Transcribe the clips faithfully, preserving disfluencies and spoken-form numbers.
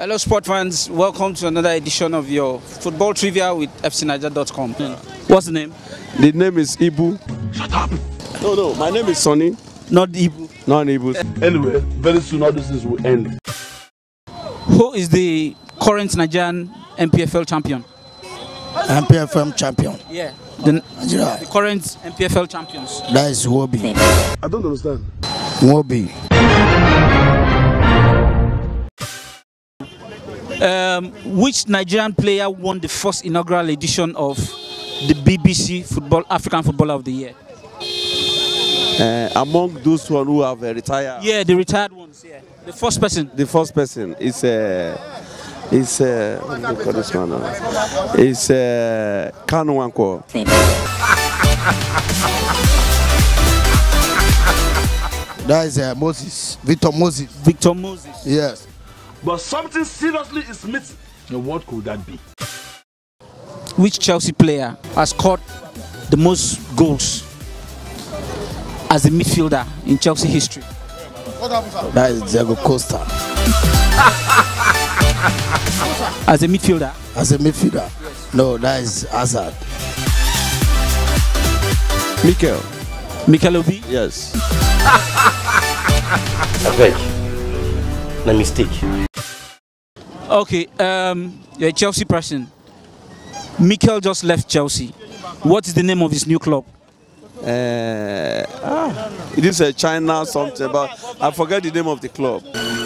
Hello sport fans, welcome to another edition of your football trivia with F C Naija dot com. What's the name? The name is Ibu. Shut up! No, no, my name is Sonny. Not Ibu. Not Ibu. Anyway, very soon all these things will end. Who is the current Nigerian M P F L champion? M P F L champion? Yeah. The, Nigeria. the current M P F L champions. That is Wobi. I don't understand. Wobi. Um, which Nigerian player won the first inaugural edition of the B B C Football African Footballer of the Year? Uh, among those one who have uh, retired. Yeah, the retired ones. Yeah. The first person. The first person is uh, is uh, what do you call this one? Uh, is uh, Kanu Wanko. That is uh, Moses. Victor Moses. Victor Moses. Yes. But something seriously is missing. And what could that be? Which Chelsea player has scored the most goals as a midfielder in Chelsea history? That is Diego Costa. As a midfielder? As a midfielder? Yes. No, that is Hazard. Mikel. Mikel Obi? Yes. I beg. No mistake. Okay, um, you're a Chelsea person. Mikel just left Chelsea. What is the name of his new club? Uh, ah, it is a China something, but I forget the name of the club.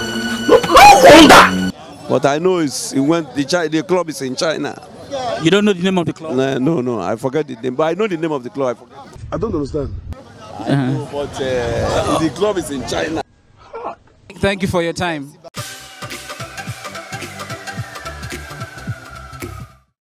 But I know it's, it went, the, China, the club is in China. You don't know the name of the club? No, no, no, I forget the name, but I know the name of the club. I forget. I don't understand. I know, but uh, the club is in China. Thank you for your time.